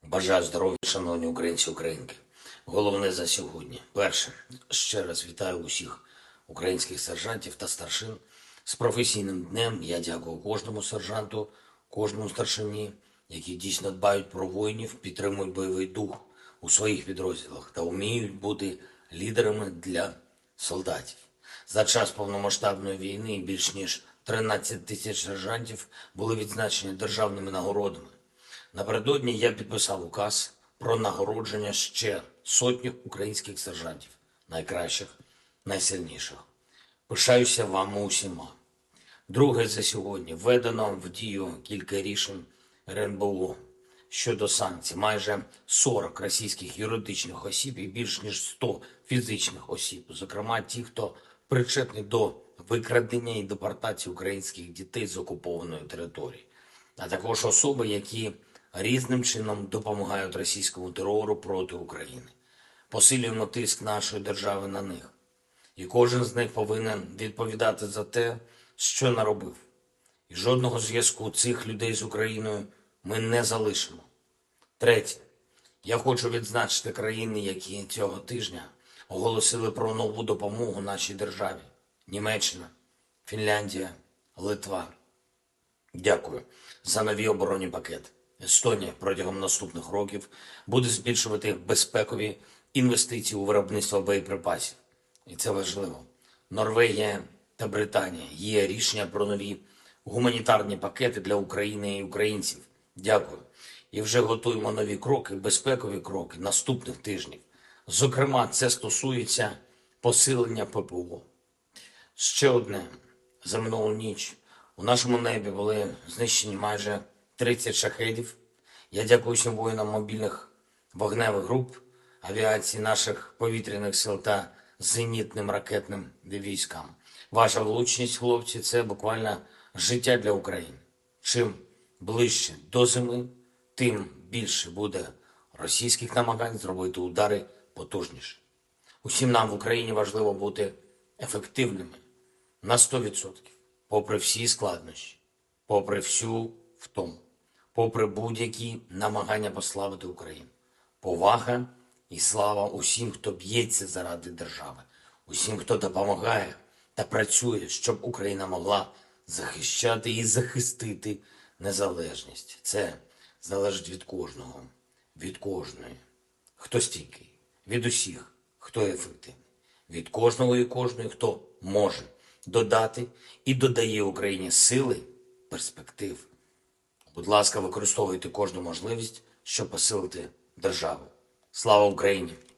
Бажаю здоров'я, шановні українці і українки. Головне за сьогодні. Перше, ще раз вітаю усіх українських сержантів та старшин з професійним днем. Я дякую кожному сержанту, кожному старшині, які дійсно дбають про воїнів, підтримують бойовий дух у своїх підрозділах та вміють бути лідерами для солдатів. За час повномасштабної війни більш ніж 13 тисяч сержантів були відзначені державними нагородами. Напередодні я підписав указ про нагородження ще сотні українських сержантів, найкращих, найсильніших. Пишаюся вами усіма. Друге, за сьогодні введено в дію кілька рішень РНБО щодо санкцій. Майже 40 російських юридичних осіб і більш ніж 100 фізичних осіб, зокрема ті, хто причетний до викрадення і депортації українських дітей з окупованої території, а також особи, які різним чином допомагають російському терору проти України. Посилюємо тиск нашої держави на них. І кожен з них повинен відповідати за те, що наробив. І жодного зв'язку цих людей з Україною ми не залишимо. Третє. Я хочу відзначити країни, які цього тижня оголосили про нову допомогу нашій державі. Німеччина, Фінляндія, Литва. Дякую за нові оборонні пакети. Естонія протягом наступних років буде збільшувати безпекові інвестиції у виробництво боєприпасів. І це важливо. Норвегія та Британія. Є рішення про нові гуманітарні пакети для України і українців. Дякую. І вже готуємо нові кроки, безпекові кроки наступних тижнів. Зокрема, це стосується посилення ППО. Ще одне. За минулу ніч у нашому небі були знищені майже 30 шахедів. Я дякую всім воїнам мобільних вогневих груп, авіації наших повітряних сил та зенітним ракетним військам. Ваша влучність, хлопці, це буквально життя для України. Чим ближче до зими, тим більше буде російських намагань зробити удари потужніше. Усім нам в Україні важливо бути ефективними на 100%, попри всі складнощі, попри всю втому, попри будь-які намагання послабити Україну. Повага і слава усім, хто б'ється заради держави, усім, хто допомагає та працює, щоб Україна могла захищати і захистити незалежність. Це залежить від кожного, від кожної, хто стійкий, від усіх, хто ефективний, від кожного і кожної, хто може додати і додає Україні сили, перспектив. Будь ласка, використовуйте кожну можливість, щоб посилити державу. Слава Україні!